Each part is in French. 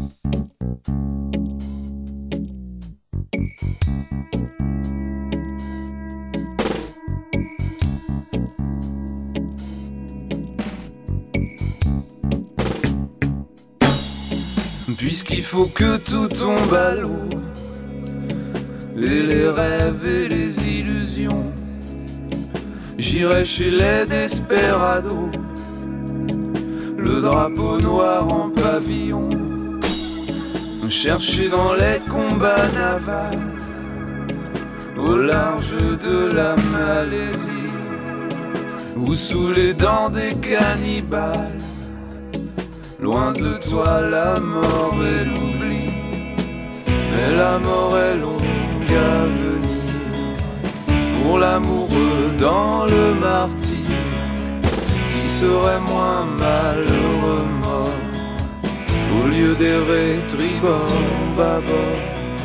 Puisqu'il faut que tout tombe à l'eau, et les rêves et les illusions, j'irai chez les desperados, le drapeau noir en pavillon, chercher dans les combats navals, au large de la Malaisie, ou sous les dents des cannibales. Loin de toi la mort et l'oubli, mais la mort est longue à venir. Pour l'amoureux dans le martyre, qui serait moins malheureux mort, au lieu d'errer tribord, bâbord.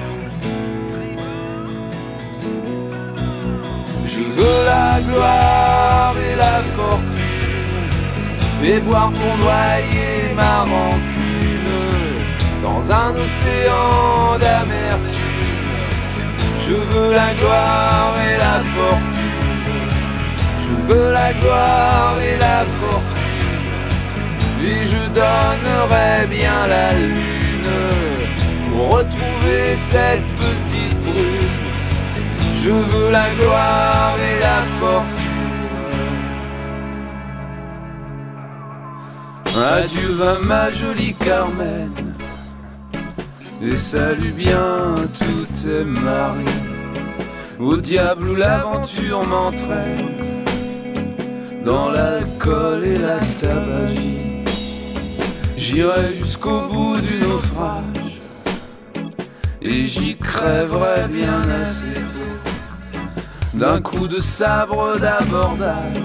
Je veux la gloire et la fortune, et boire pour noyer ma rancune dans un océan d'amertume. Je veux la gloire et la fortune, je veux la gloire et la fortune, et je donnerai bien la lune pour retrouver cette petite brune. Je veux la gloire et la fortune. Adieu va ma jolie Carmen, et salut bien toutes tes maris, au diable où l'aventure m'entraîne, dans l'alcool et la tabagie. J'irai jusqu'au bout du naufrage, et j'y crèverai bien assez tôt, d'un coup de sabre d'abordage,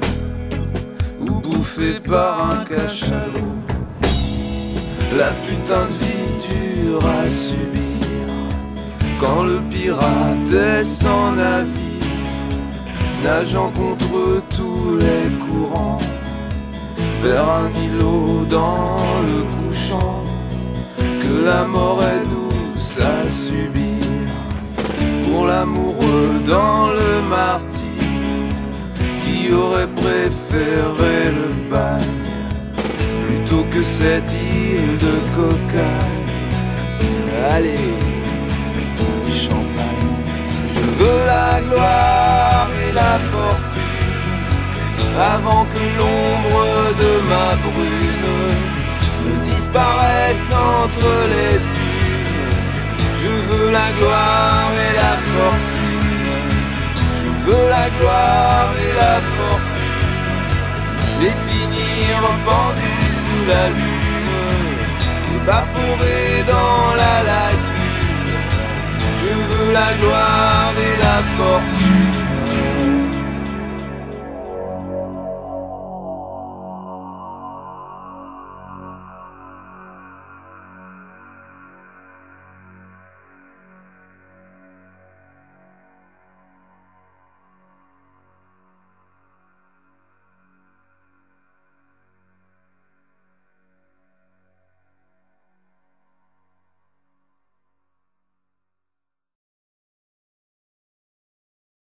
bouffé par un cachalot. La putain de vie dure à subir, quand le pirate est sans navire, nageant contre tous les courants, vers un îlot dans le couchant, que la mort est douce à subir. Pour l'amoureux dans le martyre, qui aurait préféré le bagne plutôt que cette île de cocaïne. Allez, champagne. Je veux la gloire et la fortune, avant que l'ombre de ma brune ne disparaisse entre les dunes. Je veux la gloire et la fortune, je veux la gloire et la fortune, et finir pendu sous la lune, évaporé dans la lagune. Je veux la gloire et la fortune.